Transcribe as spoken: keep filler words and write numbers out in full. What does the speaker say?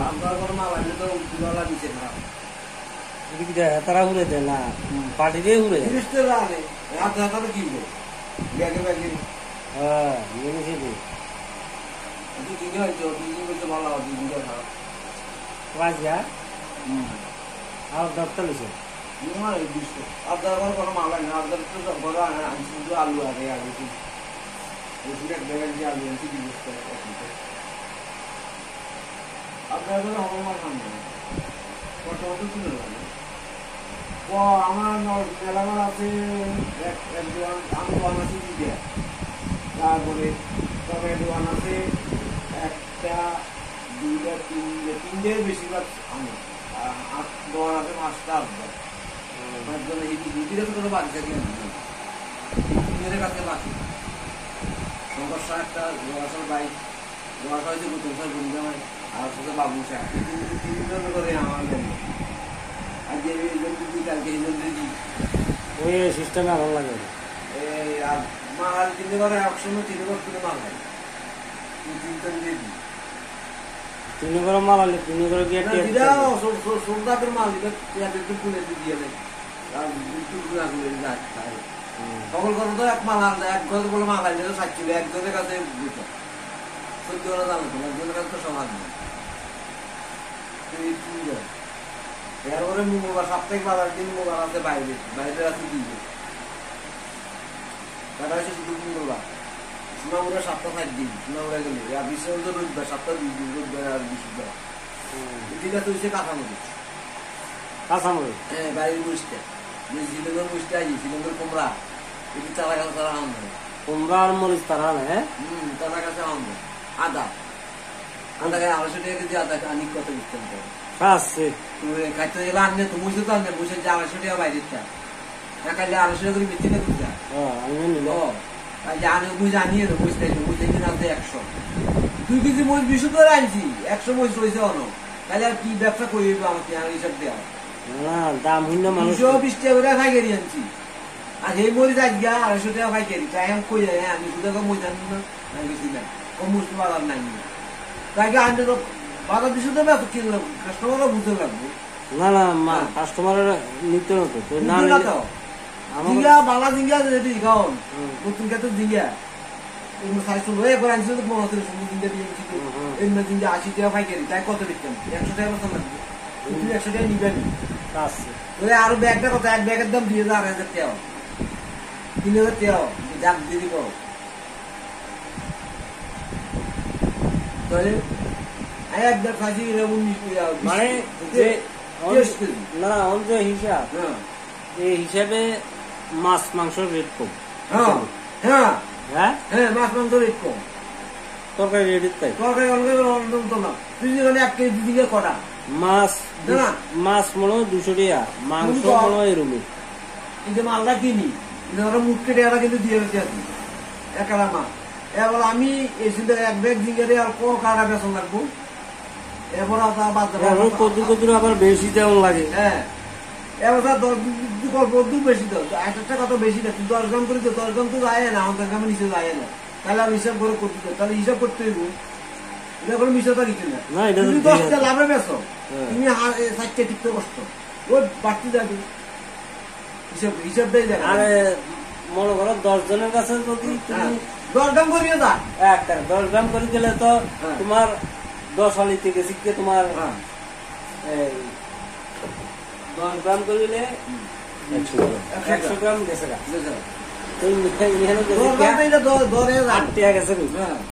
তারা উড়ে দেয় না পার্টি দিয়ে উড়ে হ্যাঁ আর দশটা লিখে আলু আগে আলু এক জায়গায় আলু আনছি জিজ্ঞেস করে আপনার হবে মাল সামনে কত তুলে আমার মেলামাল আছে আমি দোকান আছে দিকে তারপরে তবে দোকান আছে একটা দুইটা তিনটে তিনটে বেশিরভাগ আমি আট দোকান আছে পাঁচটা আটটা আমার জন্য এই দুটিটা তো কোনো বাকি থাকে তিনের কাছে বাকি সমস্যা একটা জোয়াশার বাইক জোয়াশা হয়েছে প্রথম সাল বন্ধু হয় আর সাথে বাবু শাহ তিনজন করে আমার জন্য আর যে দিদি কালকে এই জন্য দিদি ওই সিস্টেমে ভালো লাগে এই আর মাল কিনতে পারে একসময় তিন বছর কিনে মাল হয় তিনজন দিয়ে দিই তিন করে মাল আনলে তিন করে গিয়ে সোমদাতের মাল দিবে একটু খুলে দিয়ে দেয় আর একটু খুলে খুলে যায় সকল কথা তো এক মাল আনতে এক ঘর বলে মাল আনলে ষাট ছিল একজনের কাছে দুটো চোদ্দ করে দাম হতো একজনের কাছে তো সমান নেই এরপরে মঙ্গলবার সাপ্তাহিক বাজার দিন মঙ্গলবার আছে বাইরে বাইরে আছে দিয়ে তারা হচ্ছে শুধু মঙ্গলবার সোনামুড়া সপ্তাহ ষাট দিন সোনামুড়া গেলে আর বিশ্ব রোববার সপ্তাহ দুই দিন রোববার আর বৃহস্পতিবার ঠিক আছে হচ্ছে কাঁচামরিচ কাঁচামরিচ হ্যাঁ বাইরের মরিচটা যে শ্রীলঙ্কার মরিচটা আছে শ্রীলঙ্কার কুমড়া এটি চারা গাছ তারা আম দেয় কুমড়া আর মরিচ তারা হ্যাঁ হম তারা কাছে আম দেয় আদা আদা গায়ে আড়াইশো টাকা কেজি আদা আনি কত বিস্তার করে খাইতে গেলে আনলে তো মুছে তো আনলে মুছে যে আড়াইশো টাকা বাইরে খাইলে আড়াইশো টাকা করে বেশি টাকা যায় জানি বুঝে আনিয়ে তো বুঝতে বুঝতে কিনে আনতে একশো দুই কেজি মরিচ বিশু করে আনছি একশো মরিচ রয়েছে অন তাহলে আর কি ব্যবসা করি আমাকে আর হিসাব দেওয়া দাম হইলে দুশো বিশ টাকা করে পাইকারি আনছি আর এই মরিচ আজকে আড়াইশো টাকা পাইকারি তাই আমি কই যায় আমি শুধু মরিচ আনবো না আমি বেশি না কম মুসলি বাজার নাই তাই আনতে তো বাজার বিশু দেবে তো কিনলাম কাস্টমারও বুঝতে লাগবে না না কাস্টমারের নিতে হতো না জিঙ্গা বাংলা জিঙ্গা যেটি খাও নতুন ক্ষেত্রে জিঙ্গা সাইজ হয়ে করে আনছিল তো পনেরো সময় জিঙ্গা দিয়ে এমনি জিঙ্গা আশি টাকা পাইকারি তাই কত দিচ্ছেন একশো টাকা মতো লাগবে তুমি একশো টাকা নিবেন আরো ব্যাগটা কত এক ব্যাগের দাম দুই হাজার আড়াই হাজার টাকা তিন হাজার টাকা যাক দিদি করো এক ব্যাগ খাইছি উনিশ মানে না যে হিসাব এই হিসাবে মাছ মাংসের রেট কম হ্যাঁ হ্যাঁ হ্যাঁ হ্যাঁ মাছ মাংস রেট কম তরকারি রেট তাই তরকারি অনেক তো না তুই যেখানে এক কেজি দিকে কটা মাছ মাছ মনে হয় দুশো টাকা মাংস মনে হয় এরকম এই যে মালটা কিনি ওরা মুখ কেটে এরা কিন্তু দিয়ে রেখে আছি একারা মাছ এবার আমি এই এক ব্যাগ জিঙ্গারে আর কো কাটা বেসন লাগবো এবার কদ্দুর কদ্দুর আবার বেশি তেমন লাগে হ্যাঁ এবার দূর বেশি তো একটা কত বেশি না দশ গ্রাম করে তো দশ গ্রাম তো যায় না আমাদের গ্রামে নিচে যায় না তাহলে আমি হিসাব করে করতে তাহলে হিসাব করতে হইব এটা কোনো মিশতা কিছু না তুমি দশটা লাভে বেছো তুমি ষাটটা টিকতে কষ্ট ও বাড়তে যাবে হিসাব হিসাব দেয় যাবে আরে মনে করো দশ জনের কাছে যদি তুমি দশ গ্রাম করিয়ে দা একটা দশ গ্রাম করে দিলে তো তোমার দশ হালি থেকে শিখতে তোমার দশ গ্রাম করলে একশো গ্রাম গেছে আট টাকা গেছে